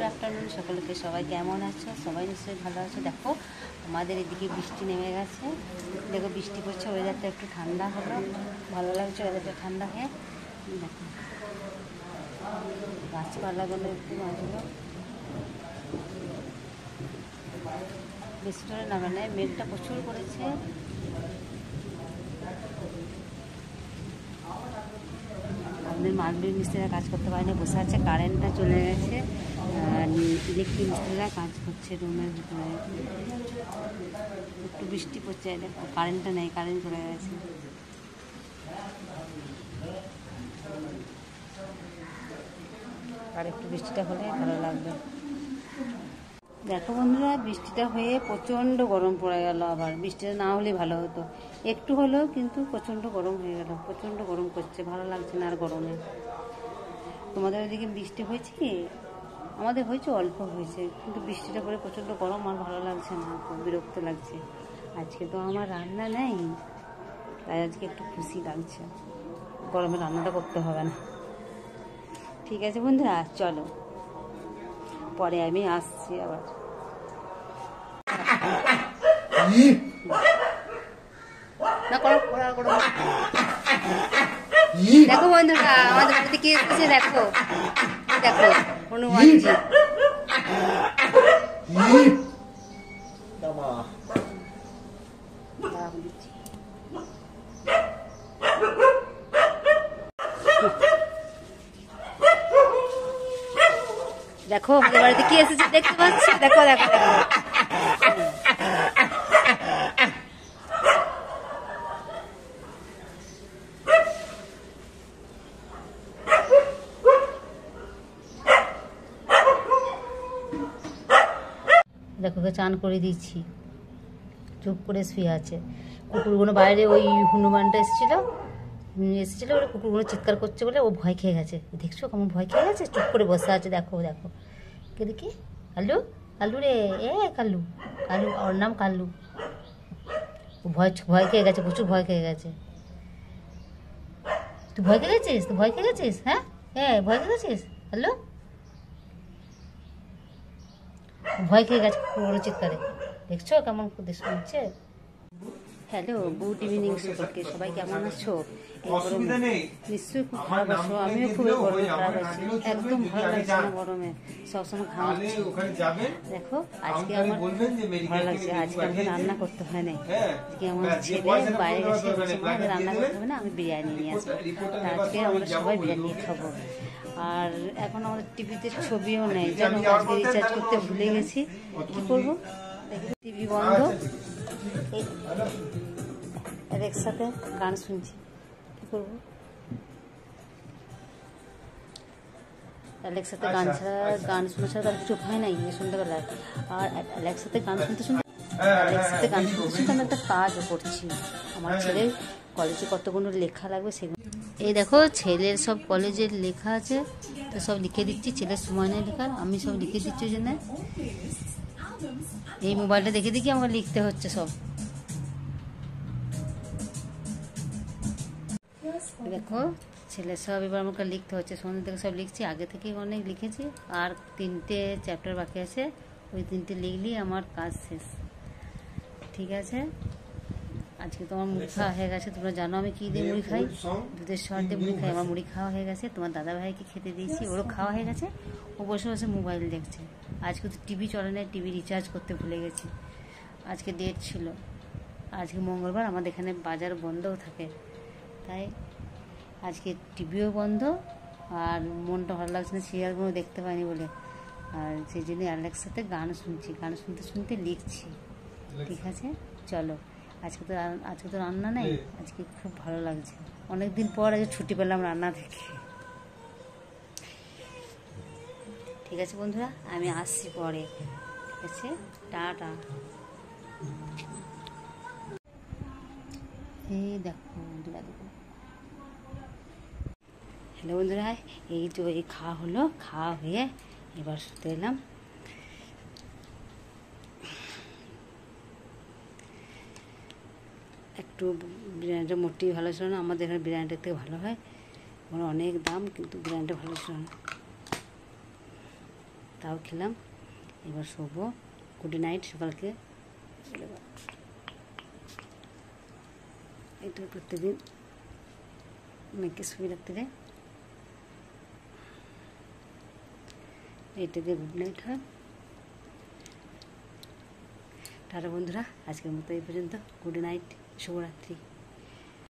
Good afternoon সকলকে। সবাই কেমন আছো? সবাই নিশ্চয়ই ভালো আছো। দেখো আমাদের এদিকে বৃষ্টি নেমে গেছে। দেখো বৃষ্টি পড়ছে, ওয়েদারটা একটু ঠান্ডা হলো, ভালো লাগছে ওয়েদারটা ঠান্ডা হয়ে। দেখো গাছপালাগুলো একটু বাঁচলো, বৃষ্টিটা নামে নেয়, মেঘটা প্রচুর করেছে। আমাদের মার্বেল মিস্ত্রিরা কাজ করতে পারেনি, বসে আছে। কারেন্টটা চলে গেছে, ইলেকট্রিক মিস্ত্রিরা কাজ করছে রুমের ভিতরে। একটু বৃষ্টি পড়ছে, দেখো কারেন্টটা নেই, কারেন্ট চলে গেছে। আর একটু বৃষ্টিটা হলে ভালো লাগবে। দেখো বন্ধুরা, বৃষ্টিটা হয়ে প্রচণ্ড গরম পড়ে গেল। আবার বৃষ্টিটা না হলে ভালো হতো, একটু হলেও কিন্তু প্রচণ্ড গরম হয়ে গেল। প্রচণ্ড গরম করছে, ভালো লাগছে না আর গরমে। তোমাদের ওইদিকে বৃষ্টি হয়েছে কি? আমাদের হয়েছে, অল্প হয়েছে, কিন্তু বৃষ্টিটা পরে প্রচণ্ড গরম, আর ভালো লাগছে না, খুব বিরক্ত লাগছে। আজকে তো আমার রান্না নেই, তাই আজকে একটু খুশি লাগছে, গরমে রান্নাটা করতে হবে না। ঠিক আছে বন্ধুরা, চলো পরে আমি আসছি আবার। দেখো বন্ধুরা, আমাদের বাড়িতে কি এসেছে, দেখো দেখো হনুমানজি। দেখো আমাদের বাড়িতে কি এসেছে, দেখতে পাচ্ছ? দেখো দেখো দেখো দেখো, ওকে চান করে দিচ্ছি, চুপ করে শুয়ে আছে। কুকুরগুলো বাইরে, ওই হনুমানটা এসেছিল, ওরা কুকুরগুলো চিৎকার করছে বলে ও ভয় খেয়ে গেছে। দেখছো কেমন ভয় খেয়ে গেছে, চুপ করে বসে আছে। দেখো দেখো, কে দেখি, কাল্লু, কাল্লু রে, কাল্লু, কাল্লু, ওর নাম কাল্লু। ও ভয় খেয়ে গেছে, প্রচুর ভয় খেয়ে গেছে। তুই ভয় খেয়ে গেছিস? তুই ভয় খেয়ে গেছিস? হ্যাঁ ভয় খেয়ে গেছিস? হ্যালো, ভয় খেয়ে গেছে কুকুরগুলো চিৎকারে। দেখছো কেমন শুনছে। হ্যালো, গুড ইভিনিং সকলকে। সবাই কেমন আছো? নিশ্চয়ই খুব খারাপ আছো, আমিও খুবই গরমে খারাপ আছি, একদম ভালো লাগছে না গরমে, সবসময় ঘামাচ্ছি। দেখো আজকে আমার ভালো লাগছে, আজকে আমাকে রান্না করতে হয় নাই। আজকে আমার ছেলে বাইরে গেছে, আমাকে রান্না করতে হবে না, আমি বিরিয়ানি নিয়ে আসবো। আজকে আমরা সবাই বিরিয়ানি খাবো। আর এখন আমাদের টিভিতে ছবিও নেই, যেন আজকে রিচার্জ করতে ভুলে গেছি। কি করবো, টিভি বন্ধ, একসাথে গান শুনছি, কি করবো? অ্যালেক্সাতে গান ছাড়া, গান শোনা ছাড়া তার কিছু উপায় নাই সন্ধ্যাবেলায়। আর অ্যালেক্সাতে গান শুনতে শুনতে আমি একটা কাজও করছি। আমার ছেলের কলেজে কতগুলো লেখা লাগবে সেগুলো, এই দেখো ছেলের সব কলেজের লেখা আছে, তো সব লিখে দিচ্ছি। ছেলের সময় নেই লেখার, আমি সব লিখে দিচ্ছি। ওই জন্য এই মোবাইলটা দেখে দেখি আমাকে লিখতে হচ্ছে সব। দেখো ছেলে সব এবার আমাকে লিখতে হচ্ছে, সন্ধ্যে থেকে সব লিখছি, আগে থেকেই অনেক লিখেছি। আর 3টে চ্যাপ্টার বাকি আছে, ওই 3টে লিখলেই আমার কাজ শেষ। ঠিক আছে, আজকে তোমার মুড়ি খাওয়া হয়ে গেছে। তোমরা জানো আমি কী দিয়ে মুড়ি খাই, দুধের সর দিয়ে মুড়ি খাই। আমার মুড়ি খাওয়া হয়ে গেছে, তোমার দাদাভাইকে খেতে দিয়েছি, ওরও খাওয়া হয়ে গেছে। ও বসে বসে মোবাইল দেখছে। আজকে তো টিভি চলে না, টিভি রিচার্জ করতে ভুলে গেছি। আজকে ডেট ছিল, আজকে মঙ্গলবার, আমাদের এখানে বাজার বন্ধও থাকে, তাই আজকে টিভিও বন্ধ। আর মনটা ভালো লাগছে না, সিরিয়ালগুলো দেখতে পাইনি বলে। আর সেই জন্য অ্যালেক্সাতে গান শুনছি, গান শুনতে শুনতে লিখছি। ঠিক আছে, চলো। আজকে তো রান্না নেই, আজকে খুব ভালো লাগছে, অনেকদিন পর আজকে ছুটি পেলাম রান্না থেকে। ঠিক আছে বন্ধুরা, আমি আসছি পরে। ঠিক আছে, টাটা। এই দেখো বন্ধুরা, দেখো, হ্যালো বন্ধুরা, এই তো এই খাওয়া হলো, খাওয়া হয়ে এবার শুতে এলাম। একটু বিরিয়ানিটা মোটেই ভালো ছিল না, আমাদের এখানে বিরিয়ানিটার থেকে ভালো হয়, অনেক দাম, কিন্তু বিরিয়ানিটা ভালো ছিল না। তাও খেলাম। এবার শোবো। গুড নাইট সকালকে। এটা প্রত্যেকদিন মেয়েকে শুয়ে রাত্রে এটা দিয়ে গুড নাইট হয়। টাটা বন্ধুরা, আজকের মতো এই পর্যন্ত। গুড নাইট, শুভরাত্রি।